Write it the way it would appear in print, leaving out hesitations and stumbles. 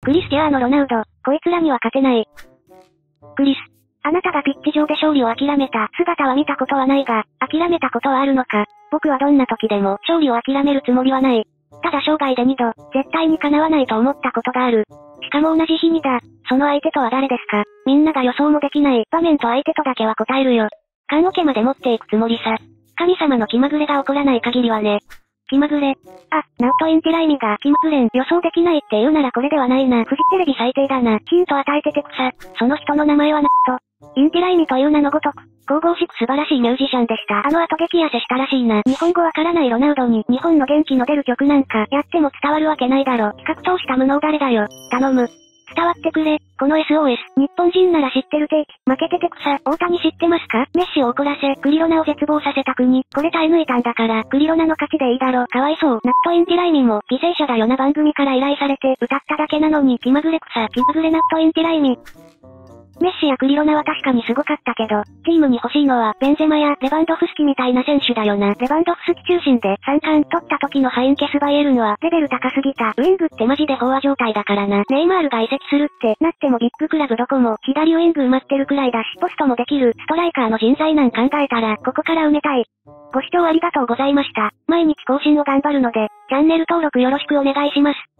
クリスティアーノ・ロナウド、こいつらには勝てない。クリス。あなたがピッチ上で勝利を諦めた姿は見たことはないが、諦めたことはあるのか。僕はどんな時でも勝利を諦めるつもりはない。ただ生涯で2度、絶対に叶わないと思ったことがある。しかも同じ日にだ。その相手とは誰ですか？みんなが予想もできない場面と相手とだけは答えるよ。棺桶まで持っていくつもりさ。神様の気まぐれが起こらない限りはね。気まぐれ。あ、ナットインティライミが気まぐれん予想できないって言うならこれではないな。フジテレビ最低だな。ヒント与えててくさ。その人の名前はナット。インティライミという名のごとく、神々しく素晴らしいミュージシャンでした。あの後激痩せしたらしいな。日本語わからないロナウドに日本の元気の出る曲なんかやっても伝わるわけないだろ。企画通した無能誰だよ。頼む。伝わってくれ。この SOS。日本人なら知ってる定期。負けてて草。大谷知ってますか？メッシを怒らせ、クリロナを絶望させた国。これ耐え抜いたんだから、クリロナの勝ちでいいだろ。かわいそう。ナットインティライミも犠牲者だよな番組から依頼されて歌っただけなのに気まぐれ草。気まぐれナットインティライミ。メッシやクリロナは確かにすごかったけど、チームに欲しいのはベンゼマやレバンドフスキみたいな選手だよな。レバンドフスキ中心で3冠取った時のハインケスバイエルンはレベル高すぎた。ウィングってマジで飽和状態だからな。ネイマールが移籍するってなってもビッグクラブどこも左ウィング埋まってるくらいだし、ポストもできるストライカーの人材なん考えたらここから埋めたい。ご視聴ありがとうございました。毎日更新を頑張るので、チャンネル登録よろしくお願いします。